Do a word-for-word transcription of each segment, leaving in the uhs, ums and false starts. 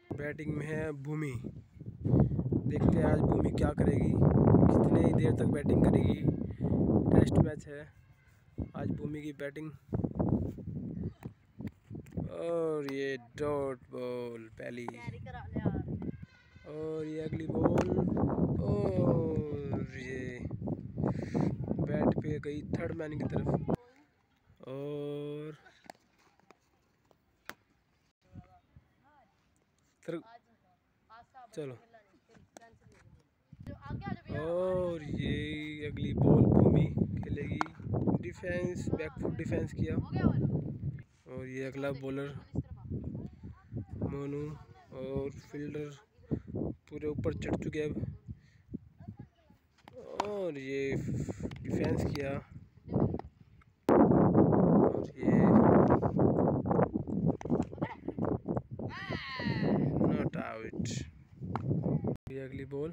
Batting में है भूमि। देखते हैं आज भूमि क्या करेगी, कितने ही देर तक बैटिंग करेगी। टेस्ट मैच है आज भूमि की बैटिंग। और ये डॉट बॉल पहली, और ये अगली बॉल, और ये बैट पे गई थर्ड मैन की तरफ। और चलो, और ये अगली बॉल भूमि खेलेगी। डिफेंस, बैकफुट डिफेंस किया। और ये अगला बॉलर मोनू, और फील्डर पूरे ऊपर चढ़ चुके अब। और ये डिफेंस किया, और ये नॉट आउट। ये अगली बॉल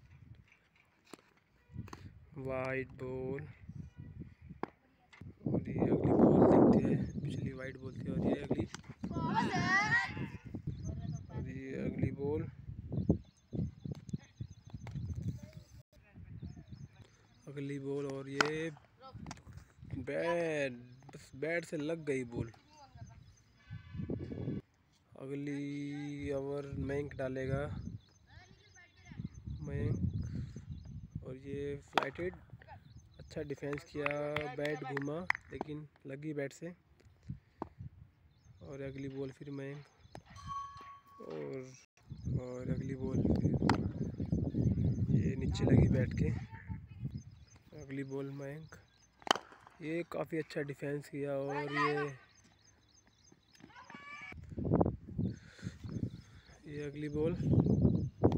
वाइट बॉल, और ये अगली बॉल देखते हैं, पिछली वाइट बॉल थी। और ये अगली और ये अगली बॉल, अगली बॉल, और ये बैट, बस बैट से लग गई बॉल। अगली ओवर मयंक डालेगा, मयंक। और ये फ्लाइटेड, अच्छा डिफेंस किया, बैट घूमा लेकिन लगी बैट से। और अगली बॉल फिर मयंक, और और अगली बॉल फिर ये नीचे लगी बैट के। अगली बॉल मयंक, ये काफ़ी अच्छा डिफेंस किया। और ये ये अगली बॉल,